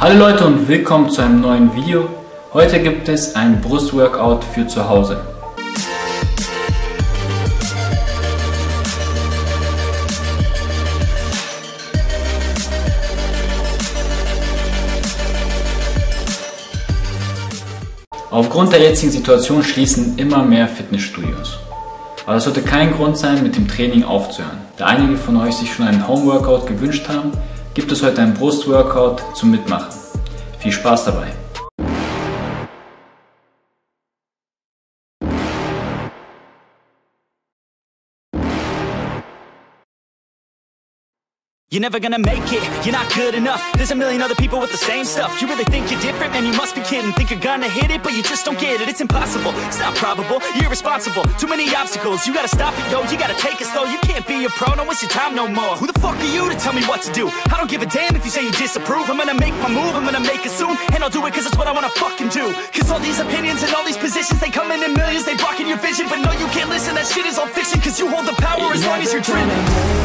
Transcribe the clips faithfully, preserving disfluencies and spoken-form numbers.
Hallo Leute und willkommen zu einem neuen Video. Heute gibt es ein Brustworkout für zu Hause. Aufgrund der jetzigen Situation schließen immer mehr Fitnessstudios. Aber das sollte kein Grund sein, mit dem Training aufzuhören. Da einige von euch sich schon einen Home-Workout gewünscht haben, gibt es heute ein Brustworkout zum Mitmachen. Viel Spaß dabei! You're never gonna make it, you're not good enough. There's a million other people with the same stuff. You really think you're different, man, you must be kidding. Think you're gonna hit it, but you just don't get it. It's impossible, it's not probable, you're irresponsible. Too many obstacles, you gotta stop it, yo. You gotta take it slow, you can't be a pro, don't waste your time no more. Who the fuck are you to tell me what to do? I don't give a damn if you say you disapprove. I'm gonna make my move, I'm gonna make it soon. And I'll do it cause it's what I wanna fucking do. Cause all these opinions and all these positions, they come in in millions, they blocking your vision. But no, you can't listen, that shit is all fiction. Cause you hold the power you're as long as you're dreaming.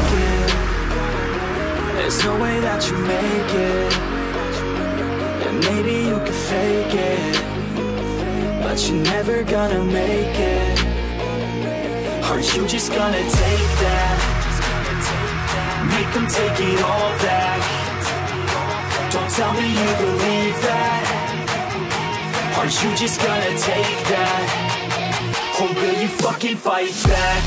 There's no way that you make it. And maybe you can fake it, but you're never gonna make it. Are you just gonna take that? Make them take it all back. Don't tell me you believe that. Are you just gonna take that? Or will you fucking fight back?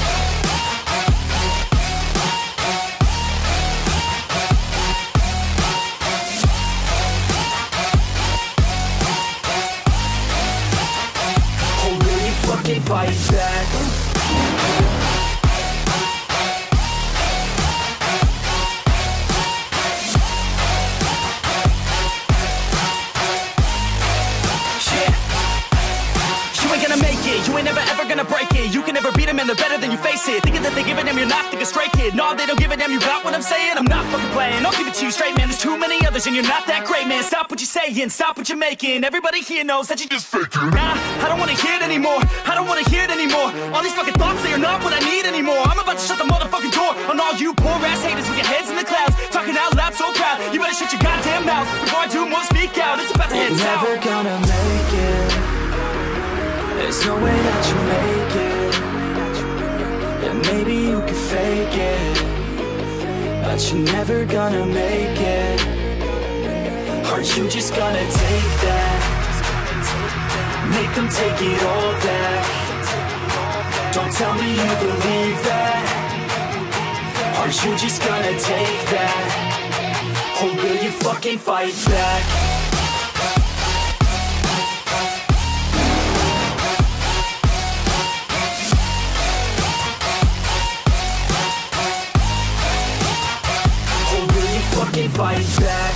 Fight back. You ain't gonna make it, you ain't never ever gonna break it. You can never beat them and they're better than you face it. Thinking that they give a damn, you're not thinking straight, kid. No, they don't give a damn, you got what I'm saying? I'm not fucking playing, I'll give it to you straight, man. There's too many others and you're not that great, man. Stop what you're saying, stop what you're making. Everybody here knows that you just faking. Nah, I don't wanna hear it anymore, I don't wanna hear it anymore. All these fucking thoughts, they are not what I need anymore. I'm about to shut the motherfucking door on all you poor ass haters with your heads in the clouds, talking out loud so proud. You better shut your goddamn mouth before I do more speak out. It's about to head south. You're never gonna make it. There's no way that you make it. And maybe you can fake it, but you're never gonna make it. Are you just gonna take that? Make them take it all back. Don't tell me you believe that. Are you just gonna take that? Or will you fucking fight back? Fight back.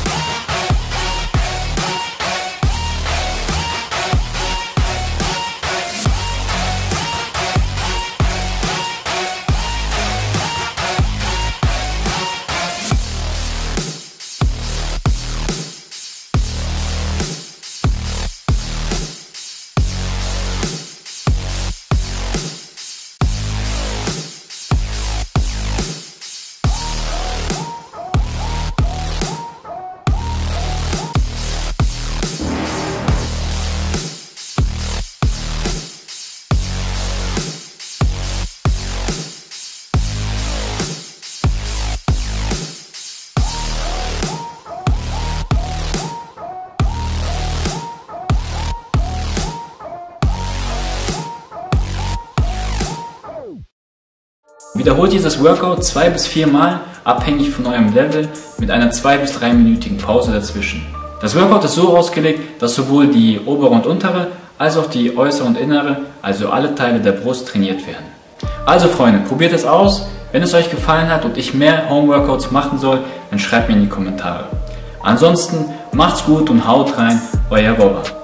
Wiederholt dieses Workout zwei bis vier Mal, abhängig von eurem Level, mit einer zwei bis drei minütigen Pause dazwischen. Das Workout ist so ausgelegt, dass sowohl die obere und untere, als auch die äußere und innere, also alle Teile der Brust trainiert werden. Also Freunde, probiert es aus. Wenn es euch gefallen hat und ich mehr Home-Workouts machen soll, dann schreibt mir in die Kommentare. Ansonsten macht's gut und haut rein, euer Bobber.